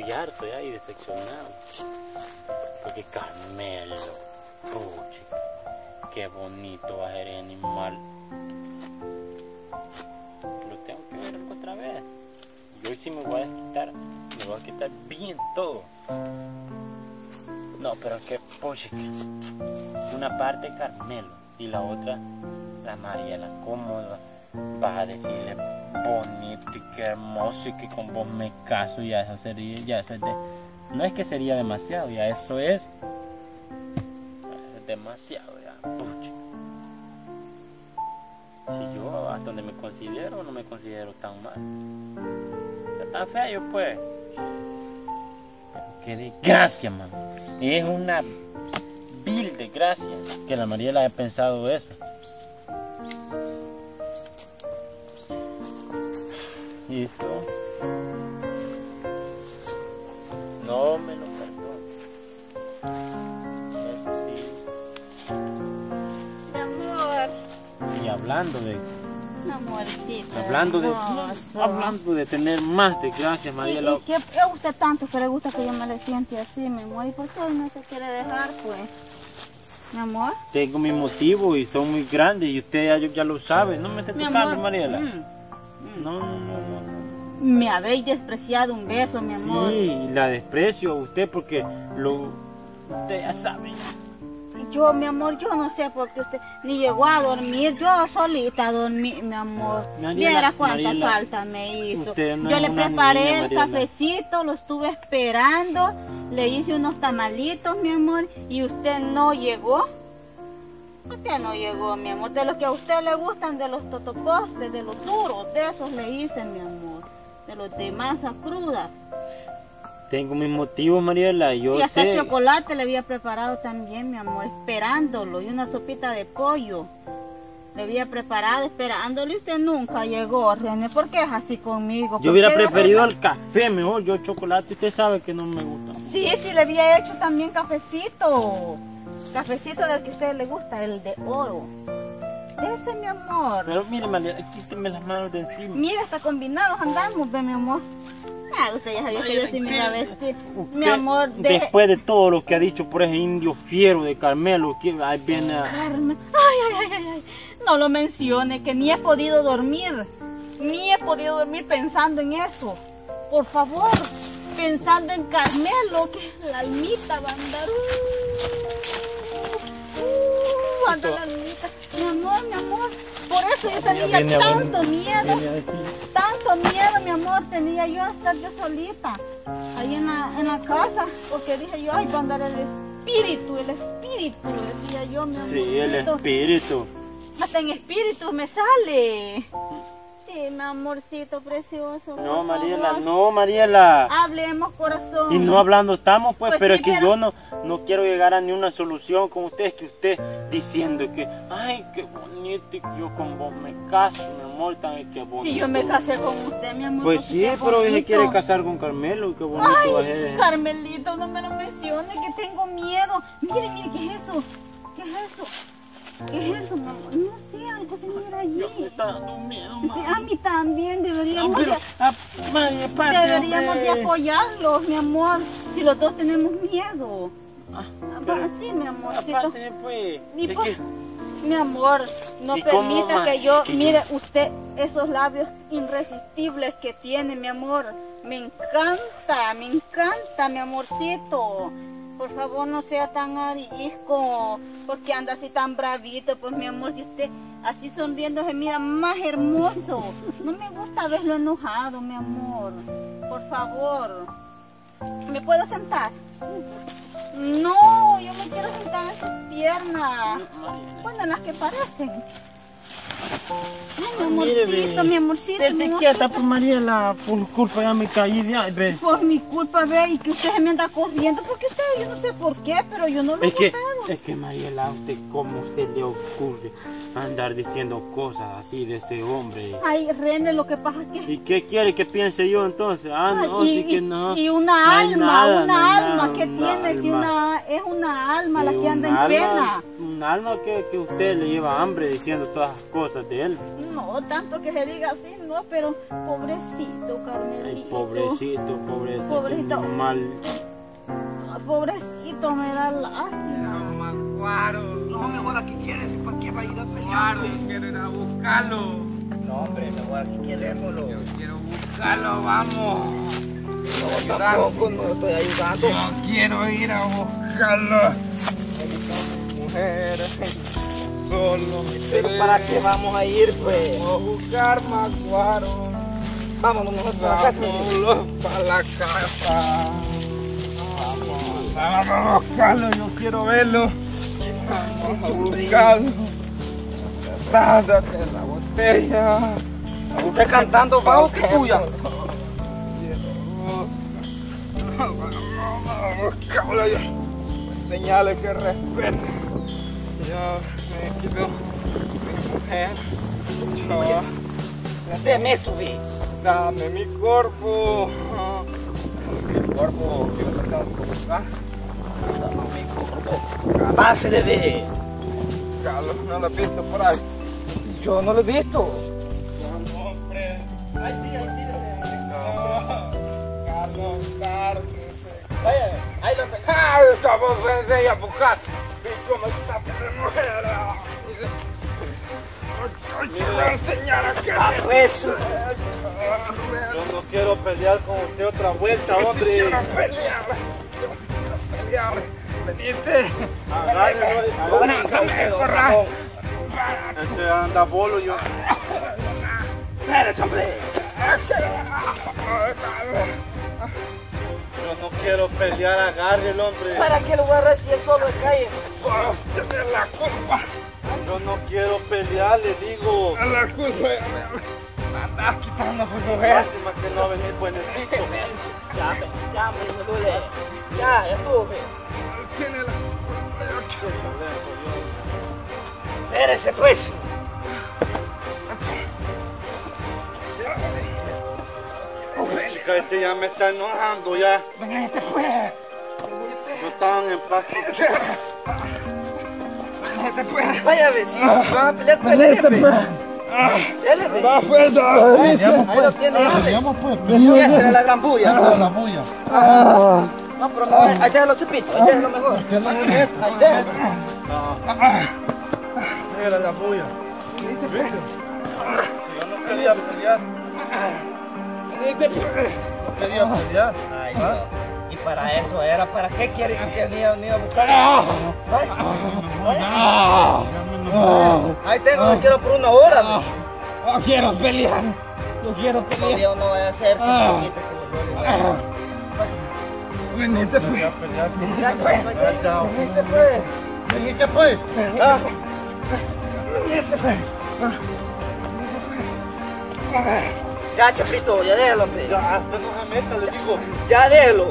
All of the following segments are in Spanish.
estoy harto ya y decepcionado. Porque Carmelo, pucha, qué bonito va a ser el animal. Lo tengo que ver otra vez. Y hoy sí me voy a desquitar, me voy a quitar bien todo. No, pero que, pucha, una parte Carmelo y la otra la Mariela. ¿Cómo vas a decirle bonito y qué hermoso y que con vos me caso? Ya eso sería, ya eso es no es que sería demasiado, ya eso es demasiado, ya, pucha. Si yo hasta donde me considero, no me considero tan mal. Está tan feo, pues. Pero qué desgracia, man. Es una vil desgracia que la Mariela haya pensado eso. Y eso no me lo perdono. Eso sí. Mi amor. Y hablando de... Amorcito. Hablando de tener más desgracias, Mariela. ¿Y qué le gusta tanto que le gusta que yo me le siente así, mi amor? ¿Y por qué hoy no se quiere dejar, pues? Mi amor. Tengo mis motivos y son muy grandes y usted ya lo sabe. No me esté tocando, Mariela. No. Me habéis despreciado un beso, mi amor. Sí, la desprecio a usted porque usted ya sabe. Yo, mi amor, yo no sé por qué usted ni llegó a dormir. Yo solita dormí, mi amor. Viera cuánta falta me hizo. Yo le preparé el cafecito, lo estuve esperando. Le hice unos tamalitos, mi amor, y usted no llegó. Usted no llegó, mi amor. De los que a usted le gustan, de los totopostes, de los duros, de esos le hice, mi amor. De los de masa cruda. Tengo mis motivos, Mariela, yo y hasta sé. Chocolate le había preparado también, mi amor, esperándolo. Y una sopita de pollo. Le había preparado, esperándolo, y usted nunca llegó, René. ¿Por qué es así conmigo? Yo hubiera preferido el café mejor. Yo chocolate, usted sabe que no me gusta. Sí, le había hecho también cafecito. Cafecito del que a usted le gusta, el de oro. Ese, mi amor. Pero mire, Mariela, quíteme las manos de encima. Mira, hasta combinados andamos, ve, mi amor. Usted ya sabía que yo sí me iba a vestir. Mi amor, después de todo lo que ha dicho por ese indio fiero de Carmelo, que ahí viene a... Carmen. Ay. No lo mencione, que ni he podido dormir. Ni he podido dormir pensando en eso. Por favor, pensando en Carmelo, que la almita va a andar. Anda la almita. Mi amor. Por eso yo tenía tanto miedo, mi amor, tenía yo a estar yo solita, ahí en la casa, porque dije yo, ay, va a andar el espíritu, decía yo, mi amor. Sí, el espíritu. Hasta en espíritu me sale. Sí, mi amorcito precioso. No, Mariela. Hablemos, corazón. Y no hablando estamos, pues pero sí, es que yo no quiero llegar a ni una solución con ustedes, que usted diciendo que, ay, qué bonito, y que yo con vos me caso, mi amor, también qué bonito. Sí, yo me casé con usted, mi amor. Pues sí, pero ella quiere casar con Carmelo, qué bonito va a ser. Carmelito, no me lo mencione, que tengo miedo. Mire, ¿qué es eso? ¿Qué es eso, mamá? No sé, algo se mira allí. Me está dando miedo, mamá. Sí, a mí también deberíamos deberíamos de apoyarlos, mi amor. Si los dos tenemos miedo. Sí, mi amorcito. Aparte, pues, mi amor, no permita que yo... Mire, usted, esos labios irresistibles que tiene, mi amor. Me encanta, mi amorcito. Por favor, no sea tan arisco, porque anda así tan bravito, pues mi amor, si usted así sonriendo se mira más hermoso. No me gusta verlo enojado, mi amor. Por favor. ¿Me puedo sentar? No, yo me quiero sentar en sus piernas. Bueno, en las que parecen. Ay, mi amorcito. Esté quieta, pues, Mariela, por culpa ya me caí de ahí, ve. Por mi culpa, ve, y que usted se me anda corriendo, porque usted, yo no sé por qué, pero yo no lo he notado. Es que, Mariela, ¿a usted cómo se le ocurre andar diciendo cosas así de ese hombre? Ay, René, lo que pasa es que... ¿Y qué quiere que piense yo entonces? No, sí que no. Y una alma, que tiene, si es una alma la que anda en pena. un alma que usted le lleva hambre diciendo todas las cosas de él. No, tanto que se diga así, no, pero pobrecito, Carmelito. Ay, pobrecito. Pobrecito. Mal. Pobrecito, me da lástima. Maguaro. No, mejor aquí quieres, ¿y para qué va a ir a pelear? Maguaro, quiero ir a buscarlo. No, hombre, mejor aquí querémoslo. Yo quiero buscarlo, vamos. No, tampoco, no estoy ayudando. Yo quiero ir a buscarlo. Mujer, solo. ¿Pero para qué vamos a ir, pues? Vamos a buscar Maguaro. Vámonos mejor para la casa. Vámonos para la casa. Vamos a buscarlo, yo quiero verlo. Vamos a buscarlo. Dándote la botella. ¿Usted cantando va o qué tuya? Vamos a buscarlo. Señales que respete. Yo me quito mi mujer. Deme esto, vi. Dame mi cuerpo. Mi cuerpo quiero tratar de buscar. Pase de ver. Carlos, no lo he visto por ahí. Yo no lo he visto. Hombre. Ahí sí. Carlos. Vaya, ahí lo tengo. ¡Ay, estamos de a buscar! ¿Y cómo está mi mujer? Quiero enseñar a que Pues. Yo no quiero pelear con usted otra vuelta, hombre. quiero pelear. Venite. Este anda bolo yo. Espérate, hombre. Yo no quiero pelear, agarre el hombre. ¿Para qué lo voy a agarrar si él solo cae? Tienes la culpa. Yo no quiero pelear, le digo. La culpa. Me andas quitando a mi mujer. Lástima que no venir buenecito. Ya, me duele. Ya estuve. Tiene la Espérese, pues. Chica, este ya me está enojando ya. Venite, pues. No estaban en paz. Venite, pues. Vaya, ve, si van a pelear, peleen. Dele, ve. Va, pues. Ahí lo tiene, hombre. Ya será la gran bulla. La bulla. No, pero no, ahí déjalo, Chepito. Ahí déjalo mejor. Ahí déjalo. Era la bulla. Yo no quería pelear. No quería pelear. Ay, Dios. Y para eso era, ¿para qué quiere que ni a buscar? Ahí tengo, me quiero por una hora. No quiero pelear. Yo quiero pelear. Dios no vaya a ser. Venite, pues. Quería pelear. Ya, pues. Venite, pues. Venite, pues. Ya, Chapito, ya déjalo, hombre. Ya, hasta no se meta, le digo. Ya déjalo.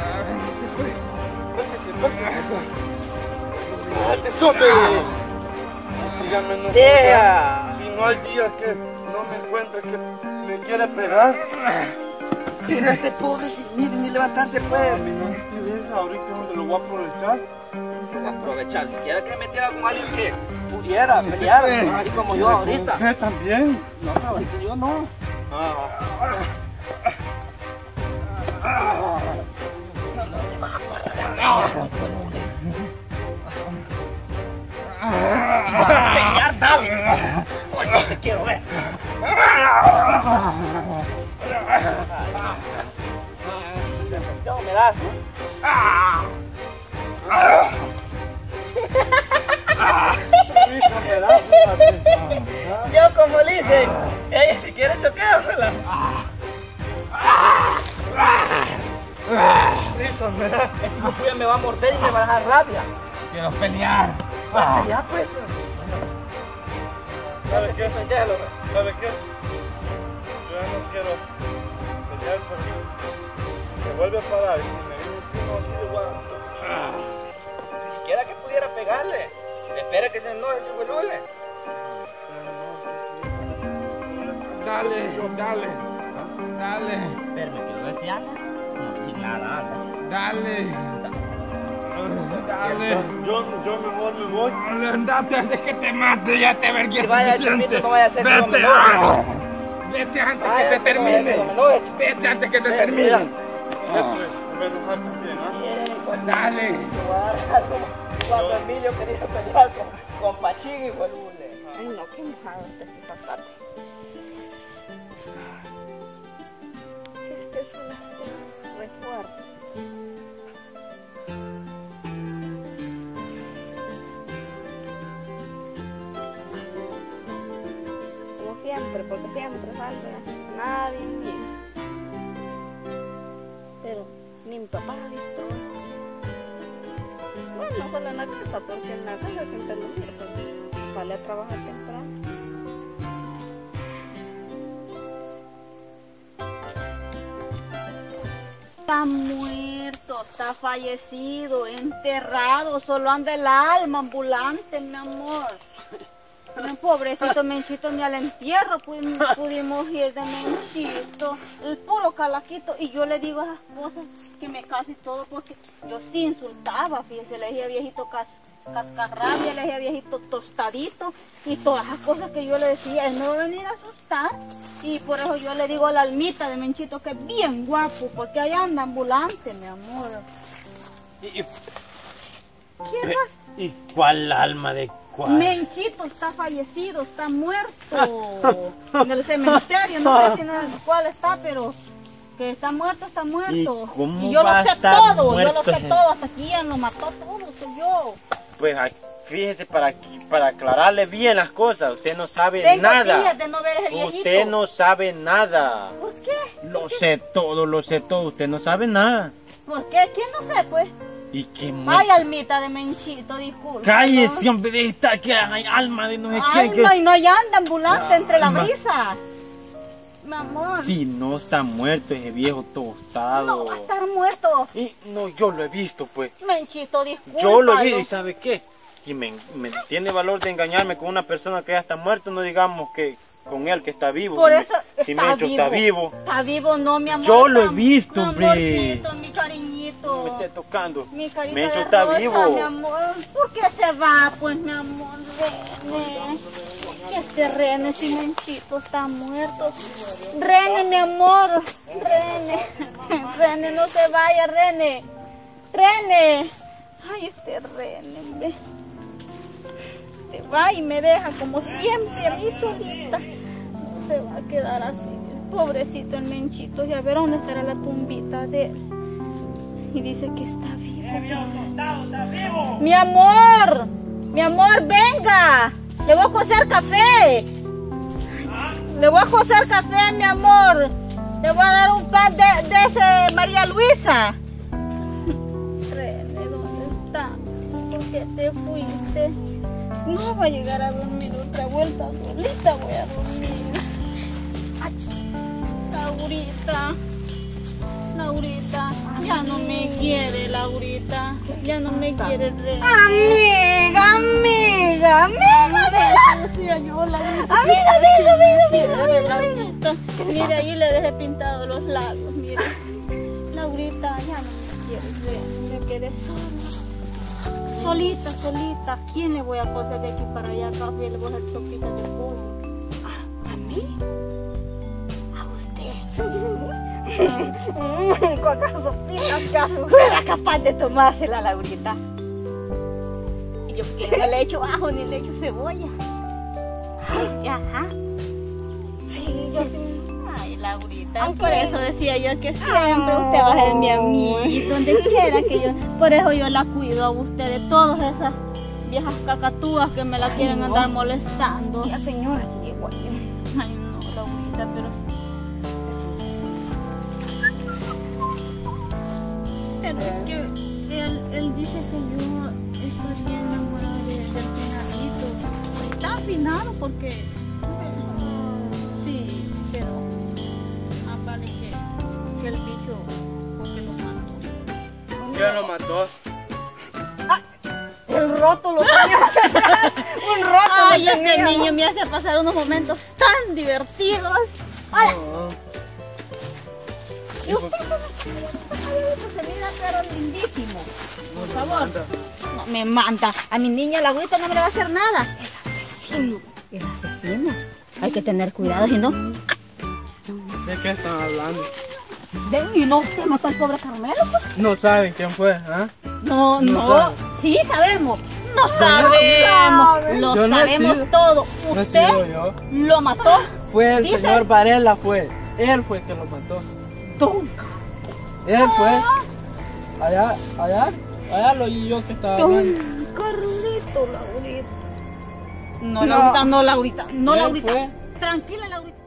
Dígame, no. Deja. Si no hay día que no me encuentre que me quiere pegar. Mira este pobre, ni levantarse puede. Ahorita es donde lo voy a aprovechar. Aprovechar, si quiera que metiera con alguien que pudiera pelear, así como yo ahorita. ¿Usted también? No, ahorita yo no. Si vas a pelear, dale. Oye, te quiero ver. Ya me das, ¿no? Yo como le hice, ella si quiere choqueársela. Eso, ¿verdad? Esta puya me va a morder y me va a dejar rabia. Quiero pelear. Ya pues. ¿Sabe qué? Déjalo. ¿Sabe qué? Yo ya no quiero pelear, pero me vuelve a parar y me viene encima así de guapo. Si quisiera que pudiera pegarle. Espera que se enoje ese huelule. Dale. Espérame, que no es fiana. No, sin nada, anda. Dale. Dale. Yo mejor me voy. Andate antes que te mate, ya te vergué Si vaya, suficiente. Chomito, no vaya a ser que no me Vete, enoje. vete antes Vaya, que te que no vaya a ser termine. que me enoje. Vete antes que te Mira. termine. Me voy a enojar también, ¿ah? Dale. Cuando Emilio quería pelear con Pachín y fue el bule. Ay, no, qué enojado este picacate. Este es una recuerdo. Como siempre, porque siempre falta nadie mira. Pero ni mi papá ha visto. Bueno, solo en la casa, porque en la casa siempre lo miro, pero sale a trabajar temprano. Está muerto, está fallecido, enterrado, solo anda el alma ambulante, mi amor. No, pobrecito Menchito, ni al entierro pudimos ir de Menchito, el puro calaquito. Y yo le digo a las esposas que me case y todo, porque yo sí insultaba, fíjese, le decía viejito cascarrabia, le decía viejito tostadito, y todas las cosas que yo le decía, él me va a venir a asustar. Y por eso yo le digo a la almita de Menchito que es bien guapo, porque ahí anda ambulante, mi amor. ¿Quién más? ¿Y cuál alma de cuál? Menchito está fallecido, está muerto en el cementerio, no sé si en el cuál está, pero que está muerto, está muerto. ¿Y cómo yo va lo a sé estar todo, yo lo muerto? sé todo, hasta quién lo mató todo, soy yo. Pues fíjese, para aclararle bien las cosas, usted no sabe Tengo nada. días de no ver ese viejito. Usted no sabe nada. ¿Por qué? Lo sé todo, usted no sabe nada. ¿Por qué? ¿Quién no sé, pues? ¿Y qué Ay, almita de Menchito, disculpa. Cállese, hombre, de esta que hay alma de no sé Ay, qué. no, y no, ya anda ambulante entre la Alma. brisa. Mi amor. Si no está muerto ese viejo tostado. No va a estar muerto. Y no, yo lo he visto, pues. Menchito, disculpa. Yo lo he visto, ¿y sabe qué? Si me tiene valor de engañarme con una persona que ya está muerta, no digamos que con él que está vivo. Por Si eso si está Mencho vivo. está vivo. Está vivo, no, mi amor. Yo lo he está- visto, mi hombre. amorcito, mi cariñito. Me esté tocando. Mi carita Mencho de está rosa, vivo. mi amor. ¿Por qué se va, pues, mi amor? Rene. Que este Rene, si Menchito está muerto. Rene, mi amor. Rene. Rene, no se vaya, Rene. Rene. Ay, este Rene, hombre. Se va y me deja como siempre a mí solita. No se va a quedar así. Pobrecito el Menchito. Y a ver dónde estará la tumbita de él. Y dice que está vivo. Mi amor, venga. Le voy a cocer café. Le voy a cocer café, mi amor. Le voy a dar un pan de ese María Luisa. Rene, ¿dónde está? ¿Por qué te fuiste? No voy a llegar a dormir otra vuelta, solita voy a dormir. Ay, Laurita, ya no me quiere, Laurita, ya no me quiere. Amiga. Mire, ahí le dejé pintado los labios, mire. Laurita, ya no me quiere, me quedé sola. Solita. ¿Quién le voy a coser de aquí para allá? Café, le voy a hacer sopitas de pollo. ¿A mí? ¿A usted? ¿Cuántas sopitas fuera capaz de tomársela, Laurita? Y yo porque no le echo ajo ni le echo cebolla. Ay, ajá. Sí, yo sí. Ay, Laurita, por eso decía yo que siempre usted va a ser mi amiga. Donde quiera que yo. Por eso yo la cuido a usted de todas esas viejas cacatúas que me la quieren andar molestando. La señora sí, igual. Ay, no, Laurita, pero. Pero es que él dice que yo estoy bien enamorada del finadito. Está afinado porque. Sí, pero. Más vale que el bicho. Porque lo mató. ¿Quién lo mató? El roto lo tenía. Un roto. Ay, este niño me hace pasar unos momentos tan divertidos. Hola. ¿Y usted cómo está? Se mira pero lindísimo. Por favor. No me manda. A mi niña Laurita no me le va a hacer nada. El asesino. Hay que tener cuidado, si no. ¿De qué están hablando? ¿Y no se mató al pobre Carmelo? Pues? No saben quién fue, ¿ah? No. saben. Sí, sabemos. No sabemos. Lo Yo no he sabemos sido. todo. No he ¿Usted sido yo. lo mató? Fue el Dice- señor Varela, fue. Él fue el que lo mató. Tú. Él fue. Allá lo oí yo que estaba hablando. Carlito, Laurita. No, Laurita, no, Laurita. No, Él Laurita. fue. Tranquila, Laurita.